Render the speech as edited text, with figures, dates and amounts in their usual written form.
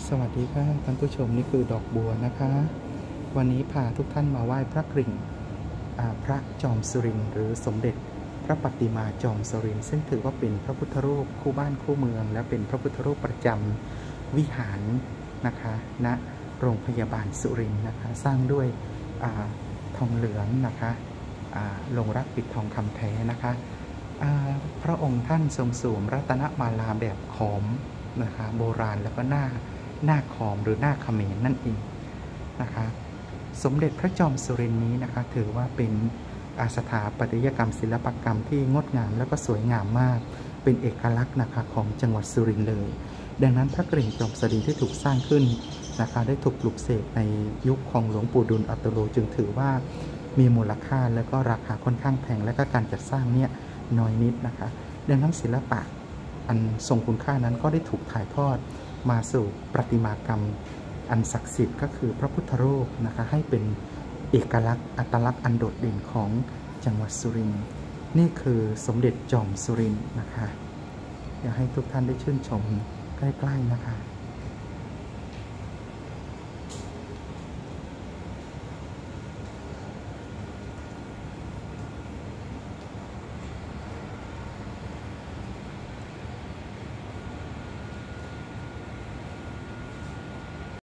สวัสดีค่ะท่านผู้ชมนี่คือดอกบัวนะคะวันนี้พาทุกท่านมาไหว้พระกริ่งพระจอมสุรินทร์หรือสมเด็จพระปฏิมาจอมสุรินทร์ซึ่งถือว่าเป็นพระพุทธรูปคู่บ้านคู่เมืองและเป็นพระพุทธรูปประจำวิหารนะคะณโรงพยาบาลสุรินทร์นะคะสร้างด้วยทองเหลืองนะคะลงรักปิดทองคำแท้นะคะพระองค์ท่านทรงสวมรัตนมาลาแบบขอมนะคะโบราณแล้วก็หน้าขอมหรือหน้าเขมรนั่นเองนะคะสมเด็จพระจอมสุรินทร์นี้นะคะถือว่าเป็นสถาปัตยกรรมศิลปกรรมที่งดงามและก็สวยงามมากเป็นเอกลักษณ์นะคะของจังหวัดสุรินทร์เลยดังนั้นพระกริ่งจอมสุรินทร์ที่ถูกสร้างขึ้นนะคะได้ถูกปลุกเสกในยุคของหลวงปู่ดุลย์อัตโลจึงถือว่ามีมูลค่าและก็ราคาค่อนข้างแพงและก็การจัดสร้างเนี่ยน้อยนิดนะคะดังนั้นศิลปะอันทรงคุณค่านั้นก็ได้ถูกถ่ายทอดมาสู่ประติมากรรมอันศักดิ์สิทธิ์ก็คือพระพุทธรูปนะคะให้เป็นเอกลักษณ์อัตลักษณ์อันโดดเด่นของจังหวัดสุรินทร์นี่คือสมเด็จจอมสุรินทร์นะคะอยากให้ทุกท่านได้ชื่นชมใกล้ๆนะคะ